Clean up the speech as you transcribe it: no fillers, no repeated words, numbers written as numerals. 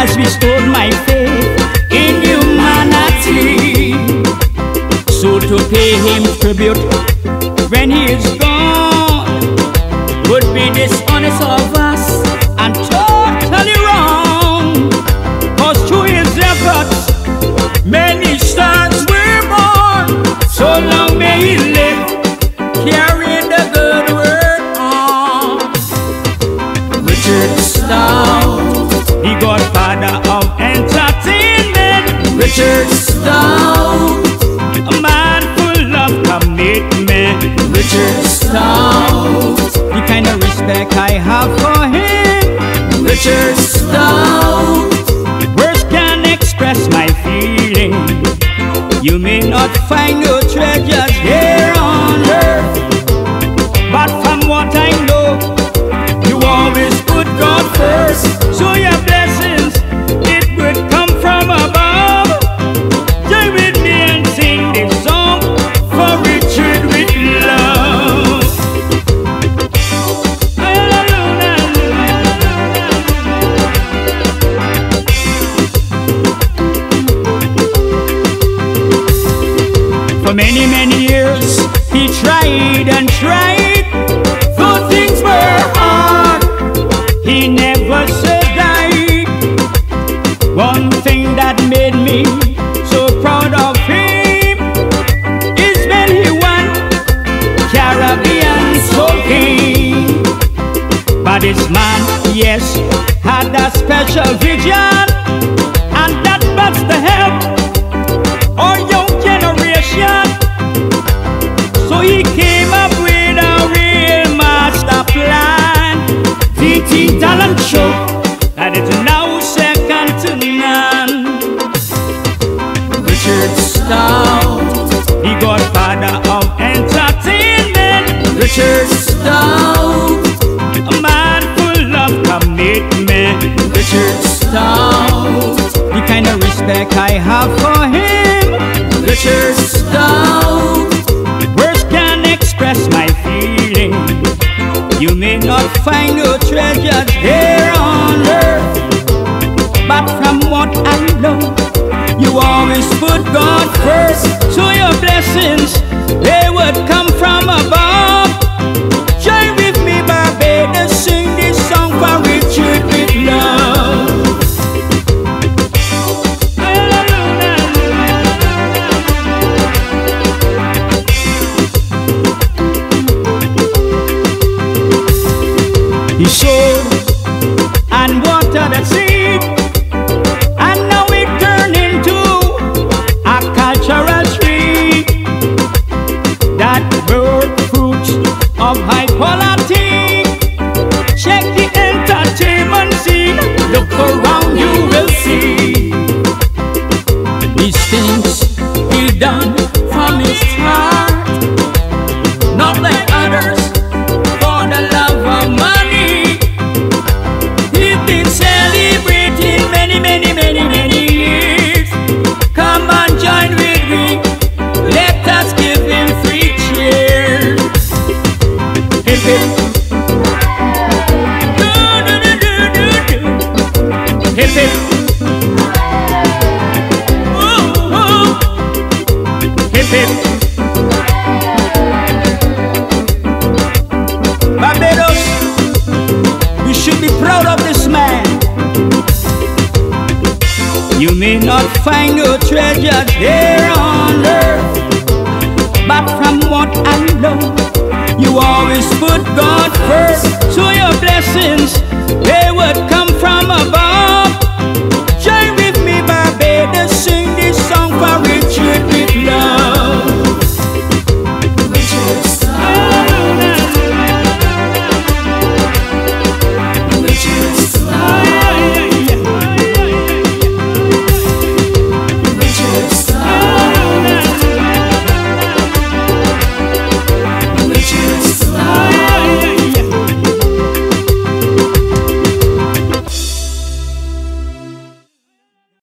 has restored my faith in humanity. So to pay him tribute when he is gone would be dishonest of us and totally wrong. Cause through his efforts many stars were born. So long may he live, carrying the good word on. Richard Stout, the godfather of entertainment. Richard Stout, a man full of commitment. Richard Stout, the kind of respect I have for him. Richard Stout, words can express my feeling. You may not find no treasures here on earth, but from what I know, you always put God first. So your blessings, it would come from above. Join with me and sing this song for Richard with love. For many, many years he tried and tried, though things were hard, he never said die. One thing that made me so proud of him is when he won Caribbean Soul King. But this man, yes, had a special vision, and that was the help our young generation. So he came up with a real master plan, the talent show that is now second to none. Richard Stout, the godfather of entertainment. Richard Stout, a man full of commitment. Richard Stout, the kind of respect I have for him. Richard Stout, words can express my feeling. You may not find no treasures here on earth, but from what I know, you always put God first. So your blessings, they would come from above. Join with me, Barbados, sing this song for Richard with love. He sowed and watered a seed, and now it turned into a cultural tree that bore fruits of high quality. Check the entertainment scene, look around, you will see these things he done from his heart, not like others for the love of money. Celebrating many, many, many, many years. Come on, join with me. Let us give him 3 cheers. Hip hip. Do do do do do do. Hip hip. Ooh, ooh. Hip hip. Barbados, you should be proud of this man. You may not find no treasures here on earth, but from what I know, you always put God first. So your blessings,